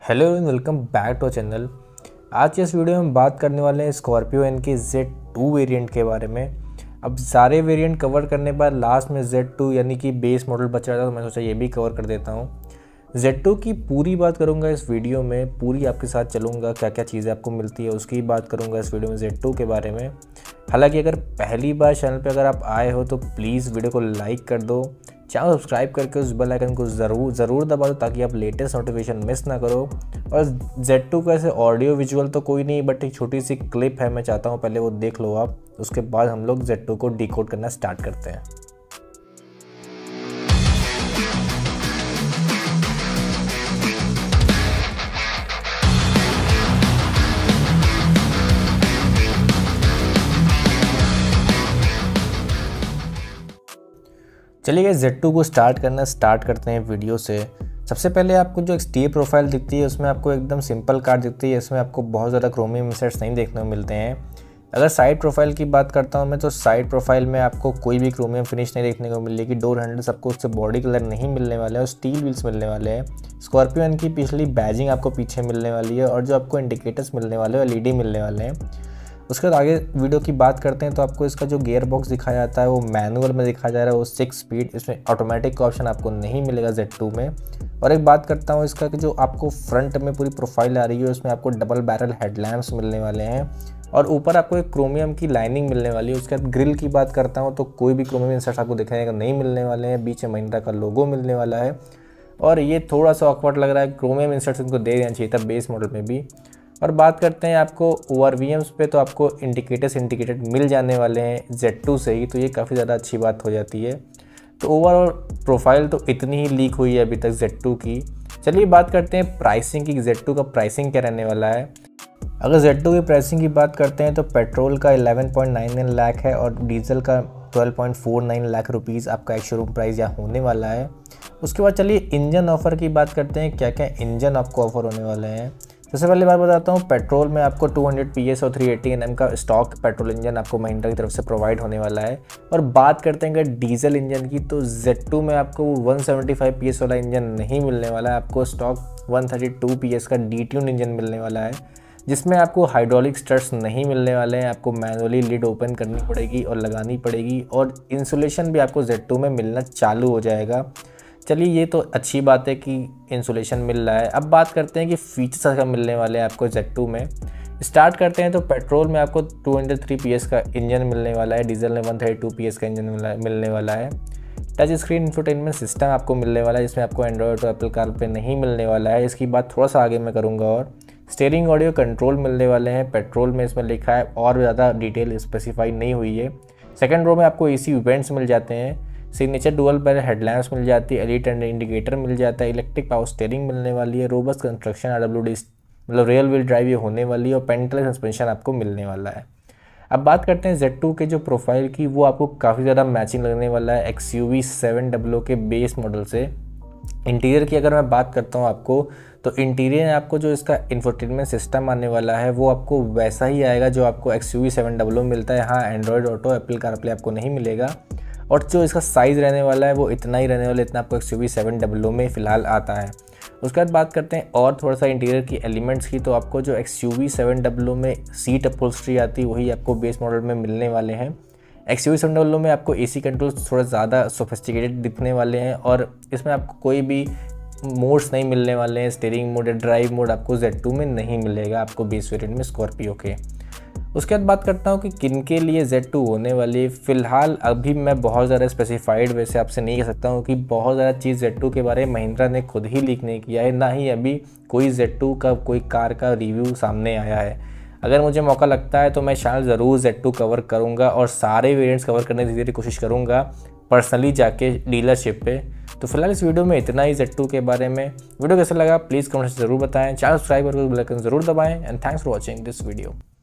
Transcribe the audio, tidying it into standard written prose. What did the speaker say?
Hello and welcome back to channel. आज के इस वीडियो में बात करने वाले हैं स्कॉर्पियो एन के Z2 वेरिएंट के बारे में। अब सारे वेरिएंट कवर करने पर लास्ट में Z2 यानी कि बेस मॉडल बच रहा था, तो मैं सोचा ये भी कवर कर देता हूँ। Z2 की पूरी बात करूँगा इस वीडियो में, पूरी आपके साथ चलूँगा, क्या क्या चीज़ें आपको मिलती है उसकी बात करूँगा इस वीडियो में Z2 के बारे में। हालांकि अगर पहली बार चैनल पे अगर आप आए हो तो प्लीज़ वीडियो को लाइक कर दो, चैनल सब्सक्राइब करके उस बेल आइकन को ज़रूर दबा दो ताकि आप लेटेस्ट नोटिफिकेशन मिस ना करो। और Z2 का ऐसे ऑडियो विजुअल तो कोई नहीं, बट एक छोटी सी क्लिप है, मैं चाहता हूँ पहले वो देख लो आप, उसके बाद हम लोग Z2 को डिकोड करना स्टार्ट करते हैं। चलिए Z2 को स्टार्ट करते हैं वीडियो से। सबसे पहले आपको जो एक्सटीरियर प्रोफाइल दिखती है उसमें आपको एकदम सिंपल कार दिखती है, इसमें आपको बहुत ज़्यादा क्रोमियम इंसर्ट्स नहीं देखने को मिलते हैं। अगर साइड प्रोफाइल की बात करता हूँ मैं, तो साइड प्रोफाइल में आपको कोई भी क्रोमियम फिनिश नहीं देखने को मिलेगी। डोर हैंडल्स आपको उससे बॉडी कलर नहीं मिलने वाले हैं और स्टील व्हील्स मिलने वाले हैं। स्कॉर्पियो एन की पिछली बैजिंग आपको पीछे मिलने वाली है और जो आपको इंडिकेटर्स मिलने वाले हैं LED मिलने वाले हैं। उसके बाद आगे वीडियो की बात करते हैं तो आपको इसका जो गियर बॉक्स दिखाया जाता है वो मैनुअल में दिखाया जा रहा है, वो 6 स्पीड, इसमें ऑटोमेटिक का ऑप्शन आपको नहीं मिलेगा Z2 में। और एक बात करता हूँ इसका कि जो आपको फ्रंट में पूरी प्रोफाइल आ रही है उसमें आपको डबल बैरल हेडलैम्प्स मिलने वाले हैं और ऊपर आपको एक क्रोमियम की लाइनिंग मिलने वाली है। उसके बाद ग्रिल की बात करता हूँ तो कोई भी क्रोमियम इंसर्ट्स आपको देखने को नहीं मिलने वाले हैं। बीच में महिंद्रा का लोगो मिलने वाला है और ये थोड़ा सा ऑकवर्ड लग रहा है, क्रोमियम इंसर्ट्स इनको दे देना चाहिए था बेस मॉडल में भी। और बात करते हैं आपको ORVMs पे, तो आपको इंडिकेटेड मिल जाने वाले हैं Z2 से ही, तो ये काफ़ी ज़्यादा अच्छी बात हो जाती है। तो ओवरऑल प्रोफाइल तो इतनी ही लीक हुई है अभी तक Z2 की। चलिए बात करते हैं प्राइसिंग की, Z2 का प्राइसिंग क्या रहने वाला है। अगर Z2 की प्राइसिंग की बात करते हैं तो पेट्रोल का 11.99 लाख है और डीजल का 12.49 लाख रुपीज़ आपका एक शोरूम प्राइस यहाँ होने वाला है। उसके बाद चलिए इंजन ऑफ़र की बात करते हैं, क्या क्या इंजन आपको ऑफ़र होने वाले हैं। सबसे पहले बात बताता हूँ, पेट्रोल में आपको 200 PS और 380 Nm का स्टॉक पेट्रोल इंजन आपको महिंद्रा की तरफ से प्रोवाइड होने वाला है। और बात करते हैं अगर डीजल इंजन की, तो Z2 में आपको 175 PS वाला इंजन नहीं मिलने वाला है, आपको स्टॉक 132 PS का डिट्यून इंजन मिलने वाला है, जिसमें आपको हाइड्रोलिक स्टड्स नहीं मिलने वाले हैं। आपको मैनुअली लिड ओपन करनी पड़ेगी और लगानी पड़ेगी और इंसुलेशन भी आपको Z2 में मिलना चालू हो जाएगा। चलिए ये तो अच्छी बात है कि इंसुलेशन मिल रहा है। अब बात करते हैं कि फीचर्स क्या मिलने वाले हैं आपको Z2 में। स्टार्ट करते हैं तो पेट्रोल में आपको 203 PS का इंजन मिलने वाला है, डीजल में 132 PS का इंजन मिलने वाला है। टच स्क्रीन इंफोटेनमेंट सिस्टम आपको मिलने वाला है, जिसमें आपको एंड्रॉयड और एप्पल कार पे नहीं मिलने वाला है, इसकी बात थोड़ा सा आगे मैं करूँगा। और स्टीयरिंग ऑडियो कंट्रोल मिलने वाले हैं पेट्रोल में, इसमें लिखा है, और ज़्यादा डिटेल स्पेसिफाई नहीं हुई है। सेकेंड रो में आपको AC इवेंट्स मिल जाते हैं, सिग्नेचर डुअल बैरल हेडलैम्प्स मिल जाती है, LED इंडिकेटर मिल जाता है, इलेक्ट्रिक पावर स्टीयरिंग मिलने वाली है, रोबस्ट कंस्ट्रक्शन RWD मतलब रियल व्हील ड्राइव ये होने वाली है और पेडल सस्पेंशन आपको मिलने वाला है। अब बात करते हैं Z2 के जो प्रोफाइल की, वो आपको काफ़ी ज़्यादा मैचिंग लगने वाला है XUV 700 के बेस मॉडल से। इंटीरियर की अगर मैं बात करता हूँ आपको, तो इंटीरियर आपको जो इसका इंफोटेनमेंट सिस्टम आने वाला है वो आपको वैसा ही आएगा जो आपको XUV 700 मिलता है। हाँ, एंड्रॉयड ऑटो एप्पल कारप्ले आपको नहीं मिलेगा और जो इसका साइज़ रहने वाला है वो इतना ही रहने वाला है, इतना आपको XUV 700 में फ़िलहाल आता है। उसके बाद बात करते हैं और थोड़ा सा इंटीरियर की एलिमेंट्स की, तो आपको जो XUV 700 में सीट अपहोल्स्ट्री आती है वही आपको बेस मॉडल में मिलने वाले हैं। XUV 700 में आपको AC कंट्रोल्स थोड़ा ज़्यादा सोफिस्टिकेटेड दिखने वाले हैं और इसमें आपको कोई भी मोड्स नहीं मिलने वाले हैं। स्टीयरिंग मोड या ड्राइव मोड आपको Z2 में नहीं मिलेगा आपको बेस वेरिएंट में स्कॉर्पियो के। उसके बाद बात करता हूँ कि किन के लिए Z2 होने वाली है। फ़िलहाल अभी मैं बहुत ज़्यादा स्पेसिफाइड वैसे आपसे नहीं कह सकता हूँ कि बहुत ज़्यादा चीज़ Z2 के बारे में महिंद्रा ने खुद ही लीक नहीं किया है, ना ही अभी कोई Z2 का कोई कार का रिव्यू सामने आया है। अगर मुझे मौका लगता है तो मैं शायद ज़रूर Z2 कवर करूँगा और सारे वेरिएंट्स कवर करने की कोशिश करूँगा पर्सनली जाके डीलरशिप पे। तो फिलहाल इस वीडियो में इतना ही Z2 के बारे में। वीडियो कैसा लगा प्लीज़ कमेंट से ज़रूर बताएं, चैनल सब्सक्राइब करके बेल आइकन ज़रूर दबाएं and thanks for watching this video.